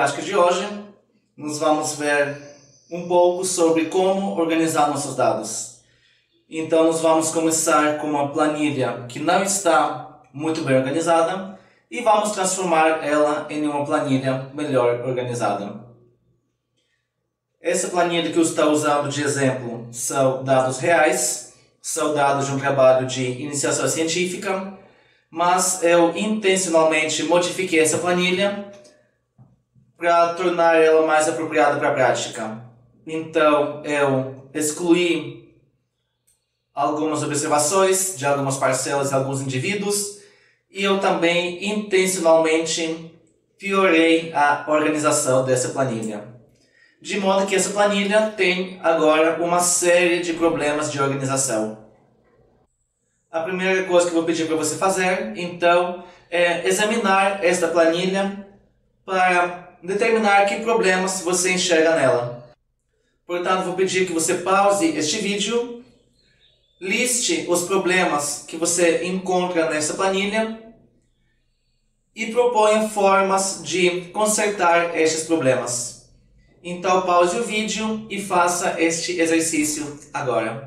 prática de hoje, nós vamos ver um pouco sobre como organizar nossos dados. Então, nós vamos começar com uma planilha que não está muito bem organizada e vamos transformar ela em uma planilha melhor organizada. Essa planilha que eu estou usando de exemplo são dados reais, são dados de um trabalho de iniciação científica, mas eu intencionalmente modifiquei essa planilha para tornar ela mais apropriada para a prática. Então, eu excluí algumas observações de algumas parcelas de alguns indivíduos e eu também intencionalmente piorei a organização dessa planilha. De modo que essa planilha tem agora uma série de problemas de organização. A primeira coisa que eu vou pedir para você fazer, então, é examinar esta planilha para determinar que problemas você enxerga nela. Portanto, vou pedir que você pause este vídeo, liste os problemas que você encontra nessa planilha e proponha formas de consertar estes problemas. Então, pause o vídeo e faça este exercício agora.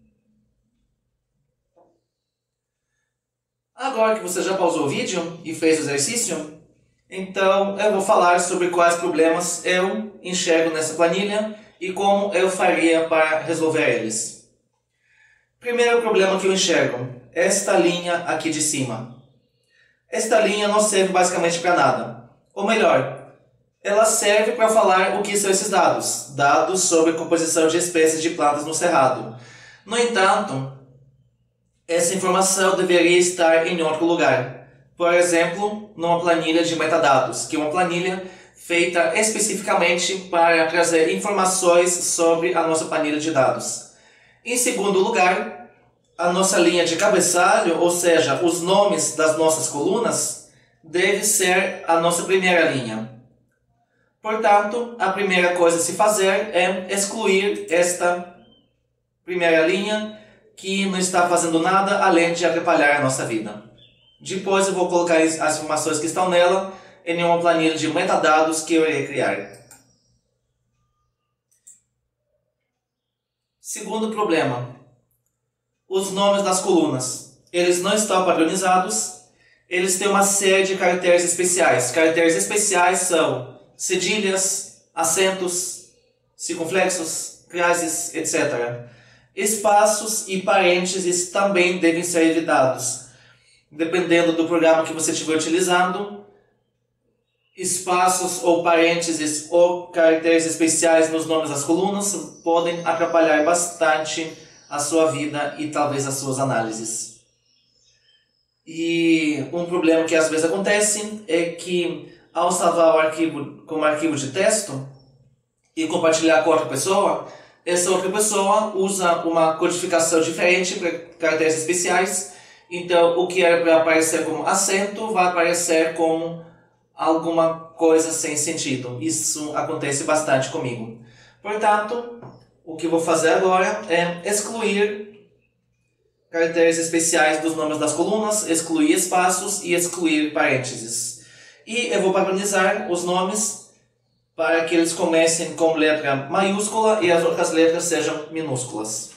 Agora que você já pausou o vídeo e fez o exercício, então eu vou falar sobre quais problemas eu enxergo nessa planilha e como eu faria para resolver eles. Primeiro problema que eu enxergo, esta linha aqui de cima. Esta linha não serve basicamente para nada. Ou melhor, ela serve para falar o que são esses dados. Dados sobre a composição de espécies de plantas no cerrado. No entanto, essa informação deveria estar em outro lugar. Por exemplo, numa planilha de metadados, que é uma planilha feita especificamente para trazer informações sobre a nossa planilha de dados. Em segundo lugar, a nossa linha de cabeçalho, ou seja, os nomes das nossas colunas, deve ser a nossa primeira linha. Portanto, a primeira coisa a se fazer é excluir esta primeira linha que não está fazendo nada além de atrapalhar a nossa vida. Depois eu vou colocar as informações que estão nela em uma planilha de metadados que eu irei criar. Segundo problema. Os nomes das colunas. Eles não estão padronizados. Eles têm uma série de caracteres especiais. Caracteres especiais são cedilhas, acentos, circunflexos, crases, etc. Espaços e parênteses também devem ser evitados. Dependendo do programa que você estiver utilizando, espaços ou parênteses ou caracteres especiais nos nomes das colunas podem atrapalhar bastante a sua vida e talvez as suas análises. E um problema que às vezes acontece é que ao salvar o arquivo como arquivo de texto e compartilhar com outra pessoa, essa outra pessoa usa uma codificação diferente para caracteres especiais. Então, o que era para aparecer como acento vai aparecer como alguma coisa sem sentido. Isso acontece bastante comigo. Portanto, o que eu vou fazer agora é excluir caracteres especiais dos nomes das colunas, excluir espaços e excluir parênteses. E eu vou padronizar os nomes para que eles comecem com letra maiúscula e as outras letras sejam minúsculas.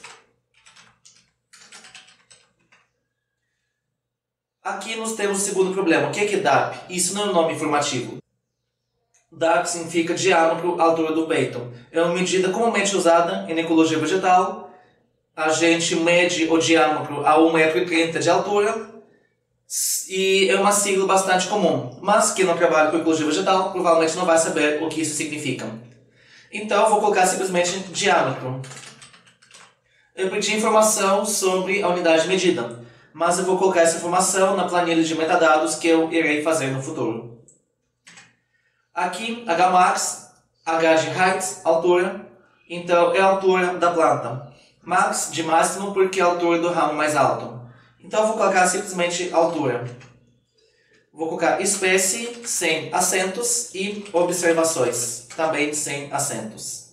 Aqui nós temos o segundo problema. O que é DAP? Isso não é um nome informativo. DAP significa diâmetro, altura do peito. É uma medida comumente usada em ecologia vegetal. A gente mede o diâmetro a 1,30 m de altura e é uma sigla bastante comum. Mas quem não trabalha com ecologia vegetal provavelmente não vai saber o que isso significa. Então eu vou colocar simplesmente diâmetro. Eu pedi informação sobre a unidade de medida, mas eu vou colocar essa informação na planilha de metadados que eu irei fazer no futuro. Aqui, Hmax, H de height, altura, então é a altura da planta. Max de máximo porque é a altura do ramo mais alto. Então eu vou colocar simplesmente altura. Vou colocar espécie sem acentos e observações, também sem acentos.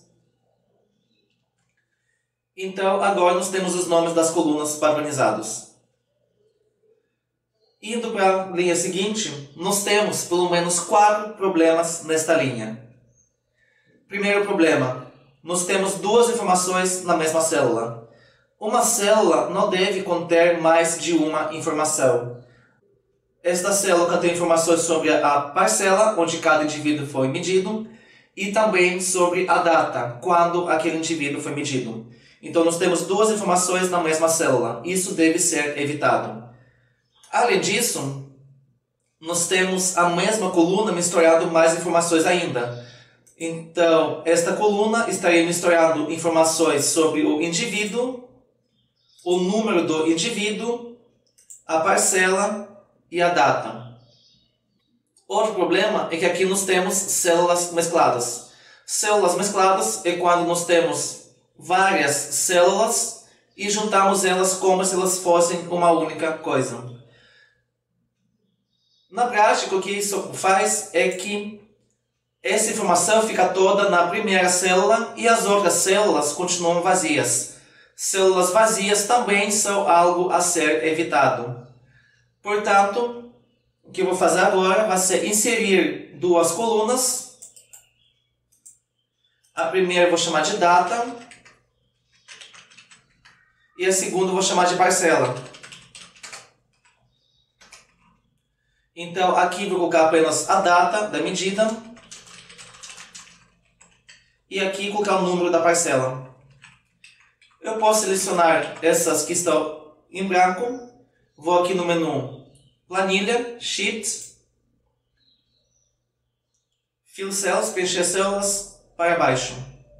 Então agora nós temos os nomes das colunas padronizados. Indo para a linha seguinte, nós temos pelo menos 4 problemas nesta linha. Primeiro problema, nós temos 2 informações na mesma célula. Uma célula não deve conter mais de uma informação. Esta célula contém informações sobre a parcela onde cada indivíduo foi medido e também sobre a data, quando aquele indivíduo foi medido. Então nós temos 2 informações na mesma célula. Isso deve ser evitado. Além disso, nós temos a mesma coluna misturando mais informações ainda. Então, esta coluna estaria misturando informações sobre o indivíduo, o número do indivíduo, a parcela e a data. Outro problema é que aqui nós temos células mescladas. Células mescladas é quando nós temos várias células e juntamos elas como se elas fossem uma única coisa. Na prática, o que isso faz é que essa informação fica toda na primeira célula e as outras células continuam vazias. Células vazias também são algo a ser evitado. Portanto, o que eu vou fazer agora vai ser inserir 2 colunas. A primeira eu vou chamar de data e a segunda eu vou chamar de parcela. Então, aqui vou colocar apenas a data da medida e aqui colocar o número da parcela. Eu posso selecionar essas que estão em branco. Vou aqui no menu Planilha, Sheet, Fill Cells, preencher células para baixo.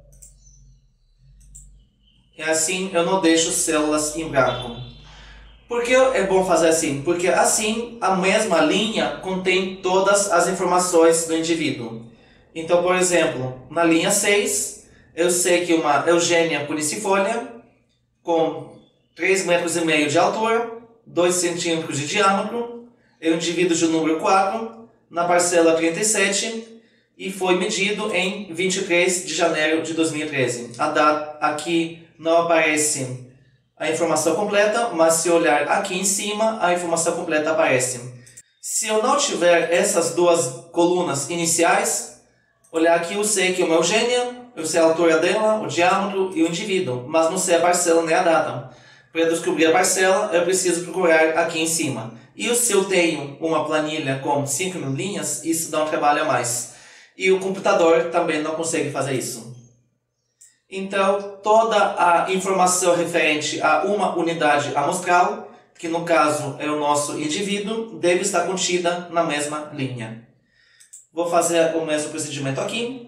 E assim eu não deixo células em branco. Por que é bom fazer assim? Porque assim a mesma linha contém todas as informações do indivíduo. Então, por exemplo, na linha 6, eu sei que uma Eugênia punicifolia com 3,5 metros de altura, 2 centímetros de diâmetro, é um indivíduo de número 4, na parcela 37, e foi medido em 23 de janeiro de 2013. A data aqui não aparece a informação completa, mas se olhar aqui em cima, a informação completa aparece. Se eu não tiver essas 2 colunas iniciais, olhar aqui eu sei que é uma Eugênia, eu sei a altura dela, o diâmetro e o indivíduo, mas não sei a parcela nem a data. Para descobrir a parcela, eu preciso procurar aqui em cima. E se eu tenho uma planilha com 5.000 linhas, isso dá um trabalho a mais. E o computador também não consegue fazer isso. Então, toda a informação referente a uma unidade amostral, que no caso é o nosso indivíduo, deve estar contida na mesma linha. Vou fazer o mesmo procedimento aqui.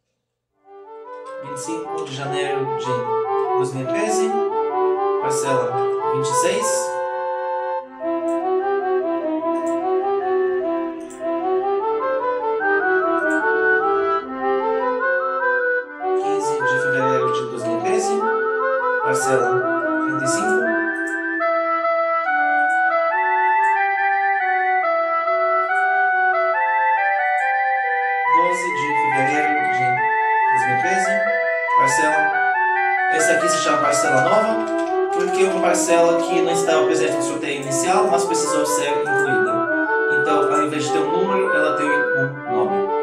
25 de janeiro de 2013, parcela 26. Parcela 35. Essa aqui se chama parcela nova, porque é uma parcela que não estava presente no sorteio inicial, mas precisou ser incluída. Então, ao invés de ter um número, ela tem um nome.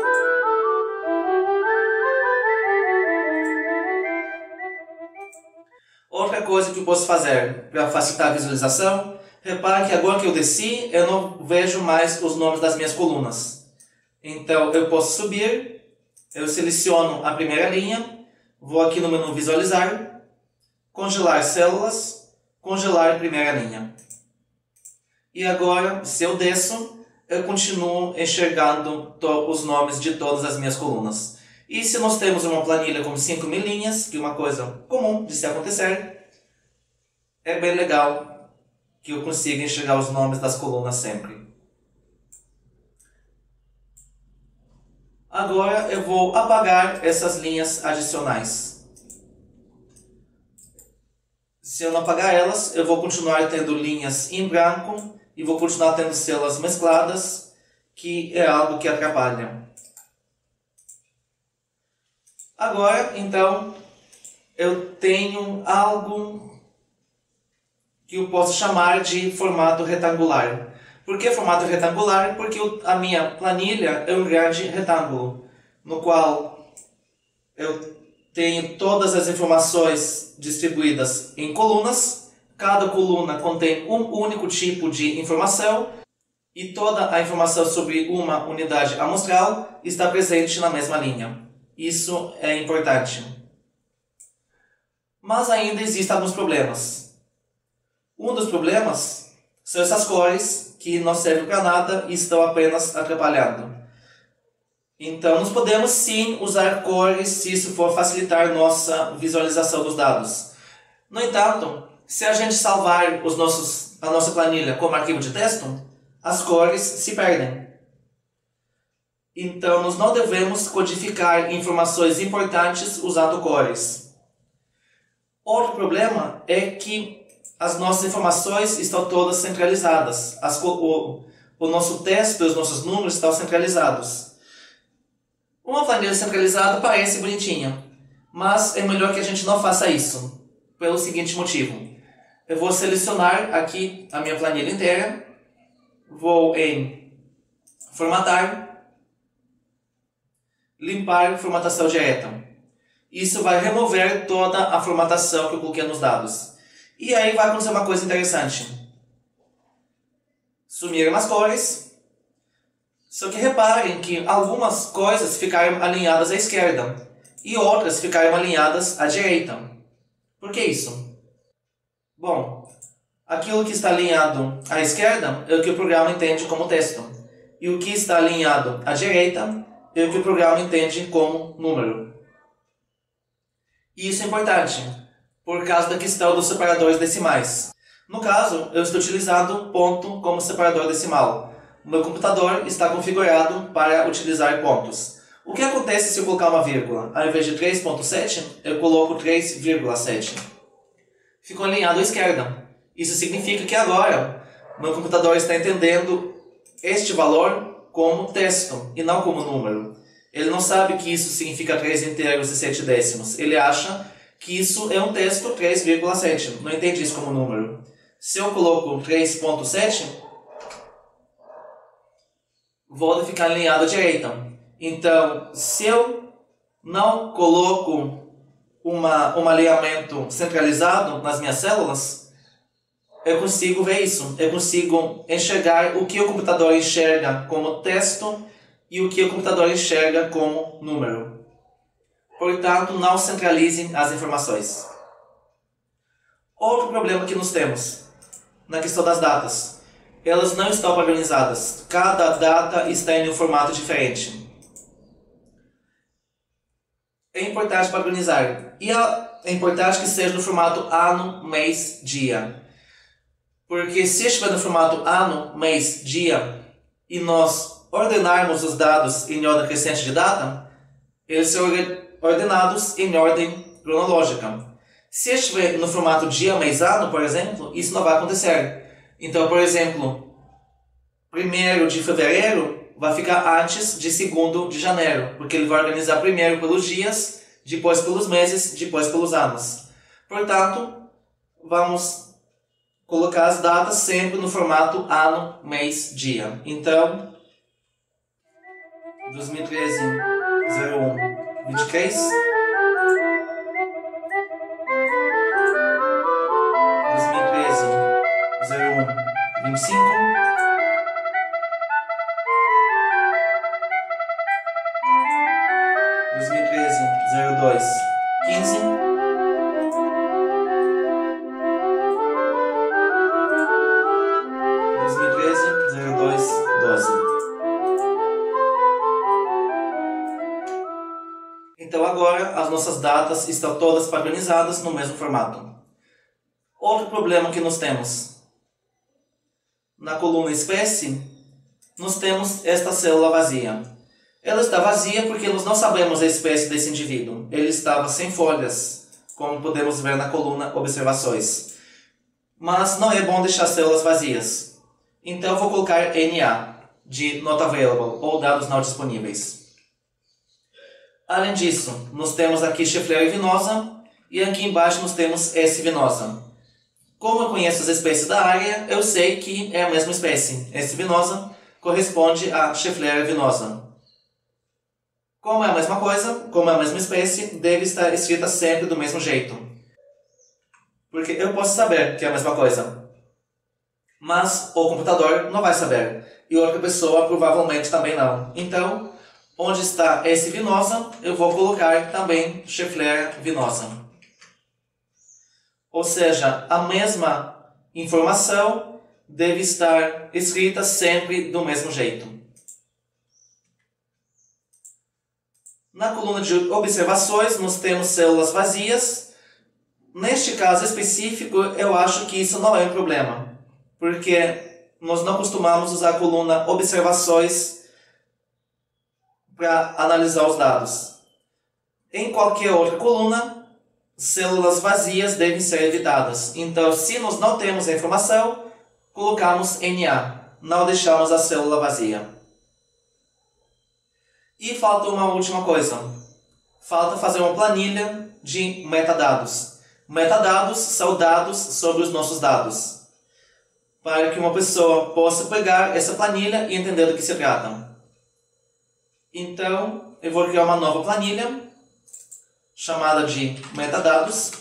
Outra coisa que eu posso fazer para facilitar a visualização, repare que agora que eu desci, eu não vejo mais os nomes das minhas colunas. Então, eu posso subir, eu seleciono a primeira linha, vou aqui no menu Visualizar, Congelar células, Congelar primeira linha. E agora, se eu desço, eu continuo enxergando os nomes de todas as minhas colunas. E se nós temos uma planilha com 5.000 linhas, que é uma coisa comum de se acontecer, é bem legal que eu consiga enxergar os nomes das colunas sempre. Agora eu vou apagar essas linhas adicionais. Se eu não apagar elas, eu vou continuar tendo linhas em branco e vou continuar tendo células mescladas, que é algo que atrapalha. Agora, então, eu tenho algo que eu posso chamar de formato retangular. Por que formato retangular? Porque a minha planilha é um grande retângulo, no qual eu tenho todas as informações distribuídas em colunas. Cada coluna contém um único tipo de informação e toda a informação sobre uma unidade amostral está presente na mesma linha. Isso é importante. Mas ainda existem alguns problemas. Um dos problemas são essas cores que não servem para nada e estão apenas atrapalhando. Então, nós podemos sim usar cores se isso for facilitar nossa visualização dos dados. No entanto, se a gente salvar a nossa planilha como arquivo de texto, as cores se perdem. Então, nós não devemos codificar informações importantes usando cores. Outro problema é que as nossas informações estão todas centralizadas. O nosso texto e os nossos números estão centralizados. Uma planilha centralizada parece bonitinha, mas é melhor que a gente não faça isso, pelo seguinte motivo. Eu vou selecionar aqui a minha planilha inteira, vou em Formatar, Limpar formatação direta. Isso vai remover toda a formatação que eu coloquei nos dados. E aí vai acontecer uma coisa interessante. Sumiram as cores. Só que reparem que algumas coisas ficaram alinhadas à esquerda e outras ficaram alinhadas à direita. Por que isso? Bom, aquilo que está alinhado à esquerda é o que o programa entende como texto. E o que está alinhado à direita é o que o programa entende como número. E isso é importante, por causa da questão dos separadores decimais. No caso, eu estou utilizando ponto como separador decimal. O meu computador está configurado para utilizar pontos. O que acontece se eu colocar uma vírgula? Ao invés de 3.7, eu coloco 3,7. Ficou alinhado à esquerda. Isso significa que agora o meu computador está entendendo este valor como texto e não como número. Ele não sabe que isso significa 3 inteiros e 7 décimos. Ele acha que isso é um texto 3,7. Não entende isso como número. Se eu coloco 3.7, vou ficar alinhado à direita. Então, se eu não coloco um alinhamento centralizado nas minhas células, eu consigo ver isso. Eu consigo enxergar o que o computador enxerga como texto e o que o computador enxerga como número. Portanto, não centralizem as informações. Outro problema que nós temos na questão das datas. Elas não estão padronizadas. Cada data está em um formato diferente. É importante padronizar. E é importante que seja no formato ano, mês, dia. Porque se estiver no formato ano, mês, dia, e nós ordenarmos os dados em ordem crescente de data, eles serão ordenados em ordem cronológica. Se estiver no formato dia, mês, ano, por exemplo, isso não vai acontecer. Então, por exemplo, 1º de fevereiro vai ficar antes de 2º de janeiro, porque ele vai organizar primeiro pelos dias, depois pelos meses, depois pelos anos. Portanto, vamos colocar as datas sempre no formato ano, mês, dia. Então, 2013, 01, 23. 2013, 01, 25. 2013, 02, 15. 2013, 02, 12. Então agora as nossas datas estão todas padronizadas no mesmo formato. Outro problema que nós temos. Na coluna espécie, nós temos esta célula vazia. Ela está vazia porque nós não sabemos a espécie desse indivíduo. Ele estava sem folhas, como podemos ver na coluna observações. Mas não é bom deixar células vazias. Então vou colocar NA, de Not Available, ou dados não disponíveis. Além disso, nós temos aqui Scheffler venosa e aqui embaixo nós temos S venosa. Como eu conheço as espécies da área, eu sei que é a mesma espécie. S. vinosa corresponde a Schefflera vinosa. Como é a mesma coisa, como é a mesma espécie, deve estar escrita sempre do mesmo jeito. Porque eu posso saber que é a mesma coisa, mas o computador não vai saber. E outra pessoa provavelmente também não. Então, onde está S. vinosa, eu vou colocar também Schefflera vinosa. Ou seja, a mesma informação deve estar escrita sempre do mesmo jeito. Na coluna de observações, nós temos células vazias. Neste caso específico, eu acho que isso não é um problema, porque nós não costumamos usar a coluna observações para analisar os dados. Em qualquer outra coluna, células vazias devem ser evitadas. Então, se nós não temos a informação, colocamos NA, não deixamos a célula vazia. E falta uma última coisa. Falta fazer uma planilha de metadados. Metadados são dados sobre os nossos dados, para que uma pessoa possa pegar essa planilha e entender do que se trata. Então, eu vou criar uma nova planilha, chamada de metadados.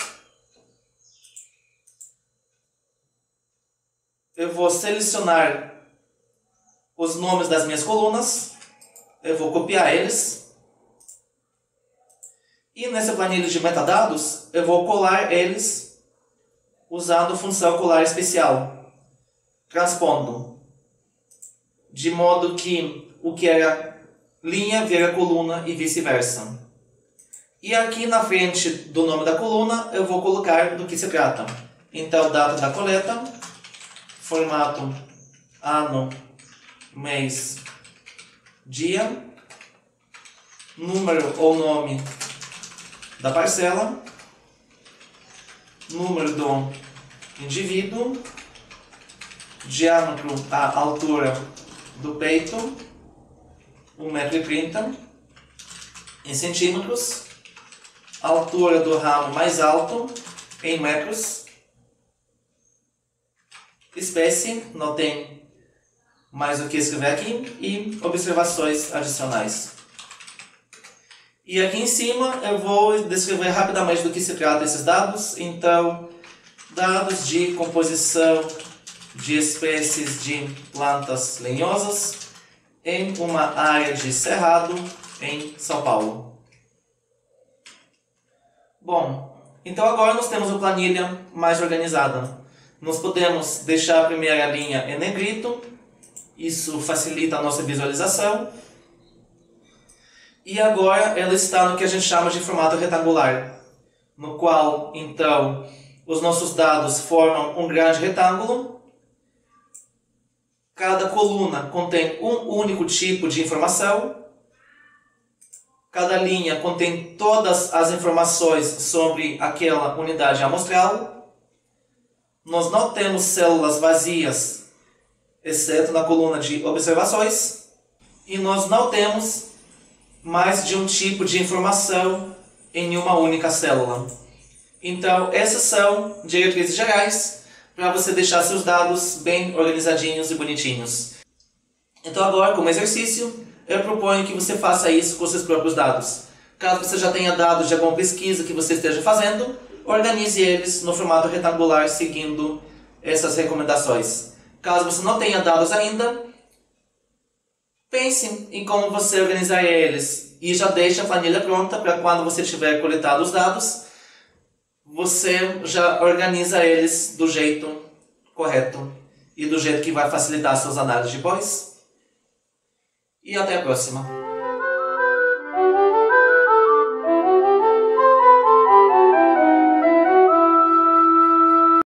Eu vou selecionar os nomes das minhas colunas. Eu vou copiar eles. E nessa planilha de metadados, eu vou colar eles usando a função colar especial, transpondo, de modo que o que era linha vira coluna e vice-versa. E aqui na frente do nome da coluna, eu vou colocar do que se trata. Então, data da coleta, formato ano, mês, dia, número ou nome da parcela, número do indivíduo, diâmetro, a altura do peito, 1,30 m, em centímetros, altura do ramo mais alto, em metros, espécie, não tem mais o que escrever aqui, e observações adicionais. E aqui em cima eu vou descrever rapidamente do que se trata esses dados. Então, dados de composição de espécies de plantas lenhosas em uma área de cerrado em São Paulo. Bom, então agora nós temos uma planilha mais organizada. Nós podemos deixar a primeira linha em negrito, isso facilita a nossa visualização. E agora ela está no que a gente chama de formato retangular, no qual, então, os nossos dados formam um grande retângulo. Cada coluna contém um único tipo de informação. Cada linha contém todas as informações sobre aquela unidade amostral. Nós não temos células vazias, exceto na coluna de observações. E nós não temos mais de um tipo de informação em uma única célula. Então, essas são diretrizes gerais para você deixar seus dados bem organizadinhos e bonitinhos. Então agora, como exercício, eu proponho que você faça isso com seus próprios dados. Caso você já tenha dados de alguma pesquisa que você esteja fazendo, organize eles no formato retangular seguindo essas recomendações. Caso você não tenha dados ainda, pense em como você organizar eles e já deixe a planilha pronta para quando você tiver coletado os dados, você já organiza eles do jeito correto e do jeito que vai facilitar suas análises depois. E até a próxima!